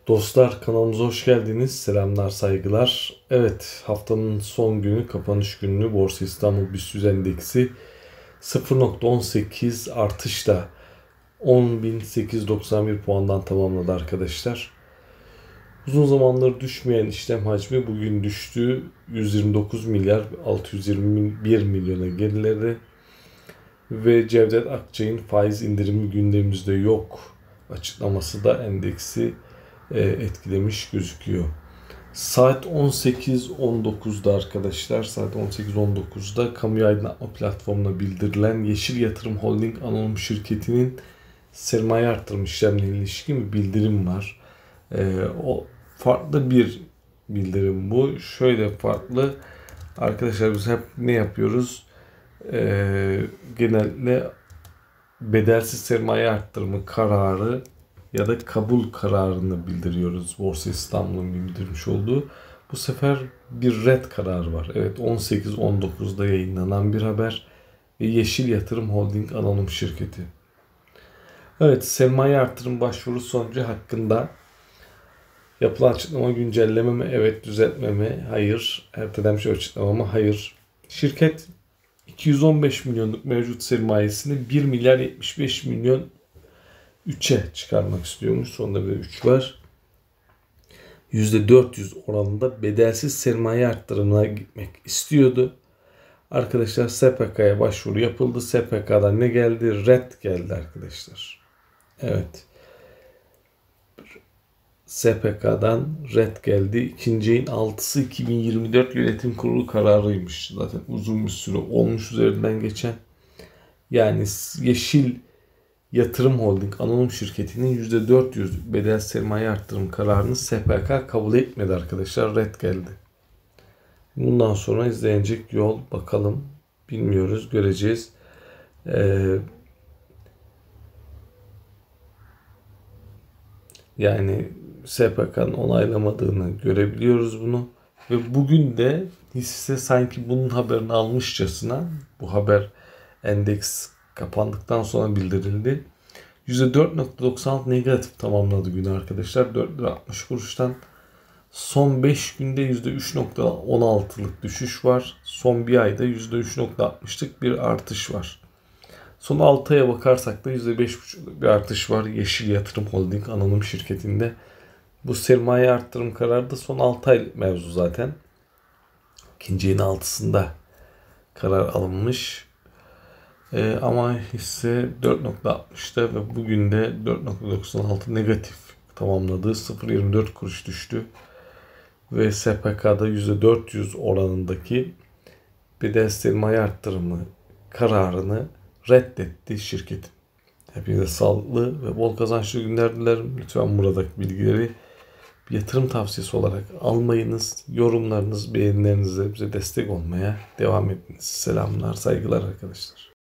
Dostlar, kanalımıza hoş geldiniz. Selamlar, saygılar. Evet, haftanın son günü, kapanış günü Borsa İstanbul BIST 100 endeksi 0,18 artışla 10.891 puandan tamamladı arkadaşlar. Uzun zamandır düşmeyen işlem hacmi bugün düştü. 129 milyar 621 milyona geriledi. Ve Cevdet Akçay'ın faiz indirimi gündemimizde yok açıklaması da endeksi etkilemiş gözüküyor. Saat 18.19'da arkadaşlar, saat 18.19'da kamuya aydınlatma platformuna bildirilen Yeşil Yatırım Holding Anonim Şirketi'nin sermaye artırım işlemlerine ilişkin bir bildirim var. O farklı bir bildirim bu. Şöyle farklı. Arkadaşlar biz hep ne yapıyoruz? Genelde bedelsiz sermaye arttırımı kararı ya da kabul kararını bildiriyoruz. Borsa İstanbul'un bildirmiş olduğu. Bu sefer bir red kararı var. Evet, 18.19'da yayınlanan bir haber ve Yeşil Yatırım Holding Anonim Şirketi. Evet, sermaye artırım başvuru sonucu hakkında yapılan açıklama güncelleme mi? Evet. Düzeltme mi? Hayır. Ertelenmiş açıklama mı? Hayır. Şirket 215 milyonluk mevcut sermayesini 1 milyar 75 milyon 3'e çıkarmak istiyormuş. Sonunda bir de 3 var. %400 oranında bedelsiz sermaye arttırımına gitmek istiyordu. Arkadaşlar SPK'ya başvuru yapıldı. SPK'dan ne geldi? Red geldi arkadaşlar. Evet. SPK'dan red geldi. İkinci ayın 6'sı 2024 yönetim kurulu kararıymış. Zaten uzun bir süre olmuş üzerinden geçen. Yani Yeşil Yatırım Holding Anonim Şirketi'nin %400 bedel sermaye arttırım kararını SPK kabul etmedi arkadaşlar. Red geldi. Bundan sonra izlenecek yol bakalım. Bilmiyoruz. Göreceğiz. Yani SPK'nın onaylamadığını görebiliyoruz bunu. Ve bugün de hisse sanki bunun haberini almışçasına, bu haber endeks kapandıktan sonra bildirildi. %4.96 negatif tamamladı günü arkadaşlar. 4 lira 60 kuruştan. Son 5 günde %3.16'lık düşüş var. Son bir ayda %3.60'lık bir artış var. Son 6 aya bakarsak da %5.5'lık bir artış var Yeşil Yatırım Holding Anonim Şirketi'nde. Bu sermaye arttırım kararı da son 6 ay mevzu zaten. İkinci ayın 6'sında karar alınmış. Ama hisse 4.60'da ve bugün de 4.96 negatif tamamladı. 0.24 kuruş düştü. Ve SPK'da %400 oranındaki bedel sermaye arttırımı kararını reddetti şirket. Hepinize sağlıklı ve bol kazançlı günler dilerim. Lütfen buradaki bilgileri bir yatırım tavsiyesi olarak almayınız. Yorumlarınız, beğenilerinizle bize destek olmaya devam ediniz. Selamlar, saygılar arkadaşlar.